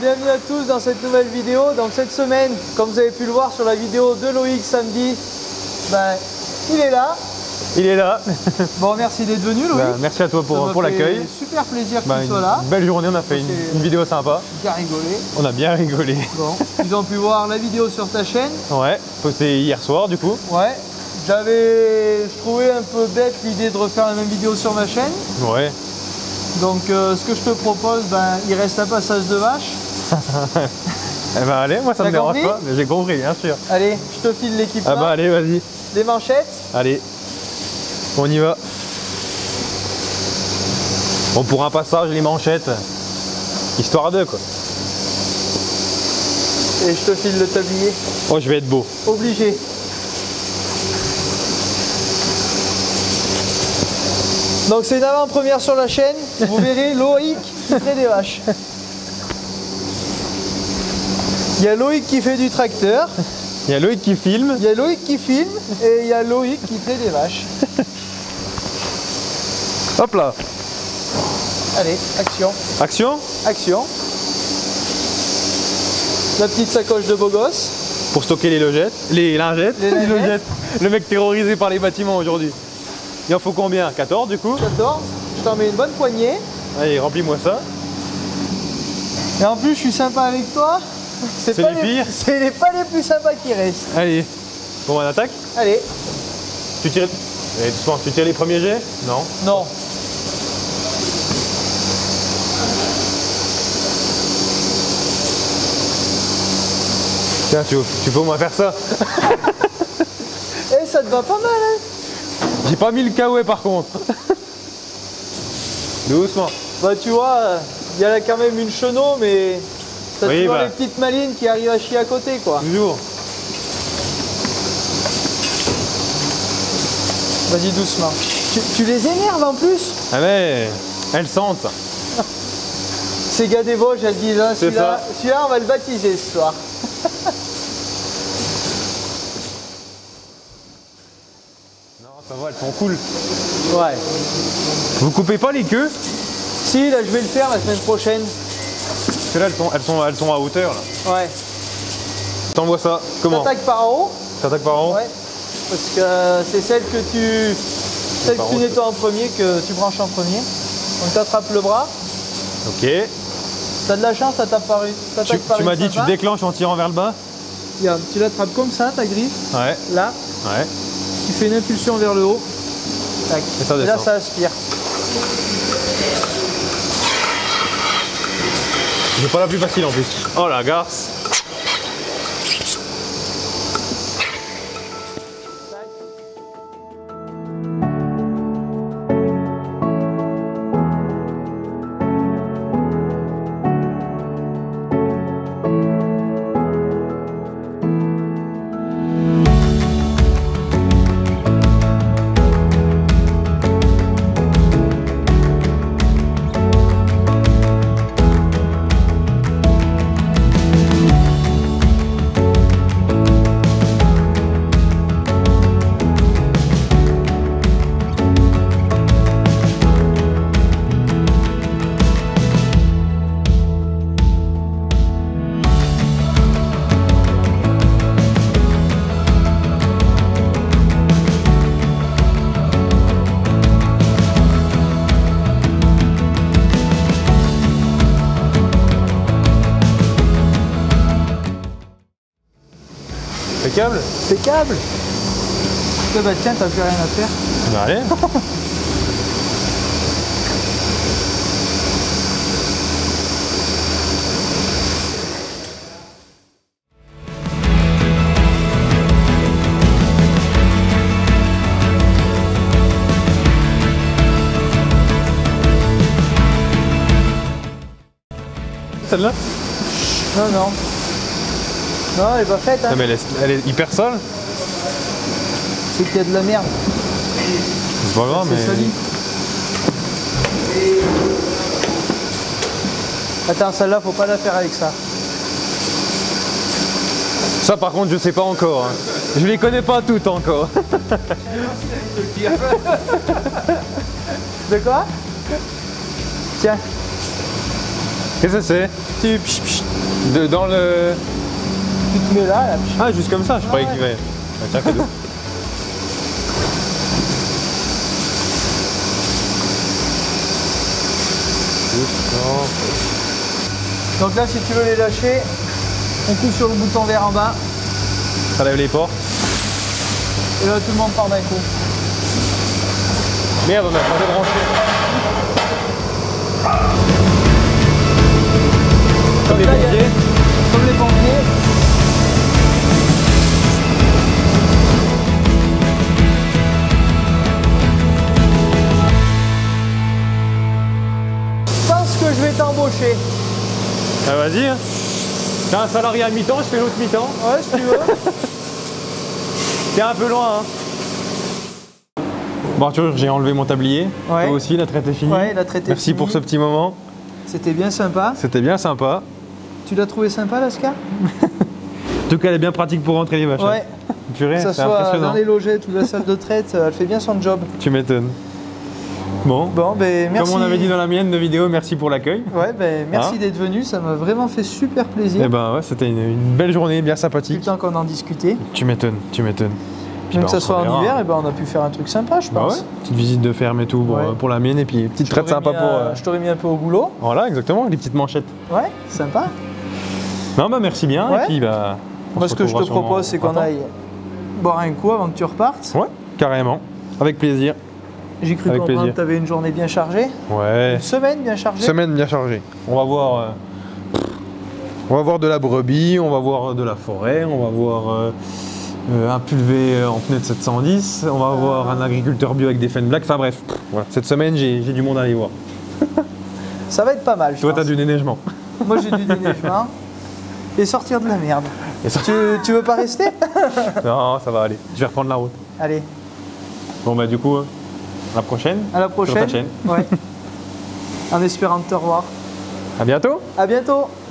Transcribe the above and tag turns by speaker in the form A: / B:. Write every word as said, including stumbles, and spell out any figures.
A: bienvenue à tous dans cette nouvelle vidéo. Donc cette semaine, comme vous avez pu le voir sur la vidéo de Loïc samedi, ben, il est là.
B: Il est là.
A: Bon, merci d'être venu Loïc.
B: Ben, merci à toi pour, pour l'accueil.
A: Super plaisir que
B: ben,
A: tu sois là.
B: Belle journée, on a fait une, une vidéo sympa.
A: Bien rigolé.
B: On a bien rigolé.
A: Bon, ils ont pu voir la vidéo sur ta chaîne.
B: Ouais, postée hier soir du coup.
A: Ouais. J'avais, je trouvais un peu bête l'idée de refaire la même vidéo sur ma chaîne.
B: Ouais.
A: Donc euh, ce que je te propose, ben, il reste un passage de vache.
B: Eh ben allez, moi ça me dérange pas, mais j'ai compris, bien sûr.
A: Allez, je te file l'équipement.
B: Ah bah allez, vas-y.
A: Les manchettes.
B: Allez, on y va. Bon, pour un passage, les manchettes, histoire de quoi.
A: Et je te file le tablier.
B: Oh, je vais être beau.
A: Obligé. Donc c'est une avant-première sur la chaîne, vous verrez Loïc qui fait des vaches. Il y a Loïc qui fait du tracteur.
B: Il y a Loïc qui filme.
A: Il y a Loïc qui filme et il y a Loïc qui fait des vaches.
B: Hop là.
A: Allez, action.
B: Action.
A: Action. La petite sacoche de beau gosse.
B: Pour stocker les logettes, les lingettes.
A: Les lingettes.
B: Les logettes. Le mec terrorisé par les bâtiments aujourd'hui. Il en faut combien? quatorze du coup?
A: quatorze. Je t'en mets une bonne poignée.
B: Allez, remplis-moi ça.
A: Et en plus, je suis sympa avec toi.
B: C'est
A: pas
B: les pires.
A: C'est les pas les plus sympas qui restent.
B: Allez. Bon, on attaque?
A: Allez.
B: Tu tires... Eh, doucement, tu tires les premiers jets? Non.
A: Non.
B: Tiens, tu, tu peux au moins faire ça?
A: Eh, ça te va pas mal, hein?
B: J'ai pas mis le kawaii par contre. Doucement.
A: Bah tu vois, il y a là quand même une chenot, mais t'as
B: oui,
A: toujours
B: bah.
A: les petites malines qui arrivent à chier à côté, quoi.
B: Toujours.
A: Vas-y doucement. Tu, tu les énerves en plus.
B: Ah mais elles sentent.
A: Ces gars des Vosges, elles disent, hein, celui-là, celui-là on va le baptiser ce soir.
B: Ça va, elles sont cool.
A: Ouais.
B: Vous coupez pas les queues?
A: Si, là je vais le faire la semaine prochaine.
B: Parce que là elles sont, elles sont, elles sont à hauteur là.
A: Ouais.
B: T'envoies ça comment?
A: T'attaques par en haut.
B: T'attaques par en haut?
A: Ouais. Parce que c'est celle que tu, celle que tu nettoies en premier, que tu branches en premier. Donc t'attrapes le bras.
B: Ok.
A: T'as de la chance, t'attaques par une.
B: Tu,
A: par
B: tu
A: une
B: m'as dit tu déclenches en tirant vers le bas?
A: Regarde, tu l'attrapes comme ça, ta griffe.
B: Ouais.
A: Là.
B: Ouais.
A: Tu fais une impulsion vers le haut. Tac.
B: Et, ça
A: Et là, ça aspire.
B: J'ai pas la plus facile en plus. Oh la garce. Impeccable.
A: Impeccable. Eh bah tiens, t'as plus rien à faire.
B: Bah allez. Celle-là?
A: Non, non. Non, elle est pas faite, hein.
B: Non mais elle est, elle est hyper sale.
A: C'est qu'il y a de la merde.
B: C'est pas grave, mais...
A: C'est solide. Attends, celle-là, faut pas la faire avec ça.
B: Ça par contre je sais pas encore, hein. Je les connais pas toutes encore.
A: De quoi? Tiens.
B: Qu'est-ce que c'est?
A: Tu, pch, pch,
B: De- Dans le...
A: tu te mets là, là. Pch.
B: Ah, juste comme ça, je croyais
A: ouais.
B: qu'il fallait... Ah, tiens, cadeau.
A: Donc là, si tu veux les lâcher, on coupe sur le bouton vert en bas.
B: Ça lève les portes.
A: Et là, tout le monde part d'un coup.
B: Merde, on a pas débranché. Comme les
A: là, il y a-
B: pompiers.
A: Comme les pompiers. Je pense que je vais t'embaucher.
B: Ah, vas-y. Hein. T'es un salarié à mi-temps, je fais l'autre mi-temps.
A: Ouais, si tu veux.
B: T'es un peu loin, hein. Bon Arthur, j'ai enlevé mon tablier.
A: Ouais.
B: Toi aussi, la traite est finie.
A: Ouais, la traite est
B: Merci
A: finie.
B: pour ce petit moment.
A: C'était bien sympa.
B: C'était bien sympa.
A: Tu l'as trouvé sympa, l'Ascar?
B: En tout cas, elle est bien pratique pour rentrer les vaches. hein.
A: Ouais.
B: Purée,
A: Que ça
B: c'est
A: soit
B: impressionnant.
A: dans les logettes ou la salle de traite, elle fait bien son job.
B: Tu m'étonnes. Bon.
A: Bon, ben merci.
B: Comme on avait dit dans la mienne de vidéo, merci pour l'accueil.
A: Ouais, ben merci
B: Hein
A: d'être venu, ça m'a vraiment fait super plaisir.
B: Eh ben ouais, c'était une, une belle journée, bien
A: Tout le
B: sympathique.
A: temps qu'on en discutait.
B: Tu m'étonnes, tu m'étonnes. Puis
A: Même
B: bah,
A: que
B: on
A: ça
B: se
A: soit en
B: reverra.
A: hiver, et ben on a pu faire un truc sympa, je
B: Bah
A: pense.
B: ouais, petite visite de ferme et tout pour,
A: Ouais.
B: euh, pour la mienne et puis petite
A: Je
B: traite
A: t'aurais
B: sympa
A: mis
B: pour.
A: un-
B: euh,
A: Je t'aurais mis un peu au boulot.
B: Voilà, exactement, les petites manchettes.
A: Ouais, sympa.
B: Non bah merci bien
A: Ouais.
B: et puis bah. on
A: Moi,
B: se
A: ce que je te
B: retrouvera sûrement
A: propose, c'est
B: au
A: qu'on
B: printemps.
A: aille boire un coup avant que tu repartes.
B: Ouais, carrément, avec plaisir.
A: J'ai cru
B: Avec
A: comprendre
B: plaisir.
A: que tu avais une journée bien chargée.
B: Ouais.
A: Une semaine bien chargée.
B: Semaine bien chargée. On va voir. euh, On va voir de la brebis, on va voir de la forêt, on va voir euh, euh, un pulvé en pneu de sept cent dix, on va voir un agriculteur bio avec des Fenn Black. Enfin bref, voilà. Cette semaine j'ai j'ai du monde à aller voir.
A: Ça va être pas mal, je
B: Toi
A: pense.
B: t'as du déneigement.
A: Moi, j'ai du déneigement. Et sortir de la merde.
B: Et ça-
A: Tu, tu veux pas rester?
B: Non, ça va aller. Je vais reprendre la route.
A: Allez,
B: Bon bah du coup, euh, à la prochaine.
A: à la
B: Sur
A: prochaine.
B: ta chaîne.
A: Ouais. En espérant te revoir.
B: À bientôt.
A: À bientôt.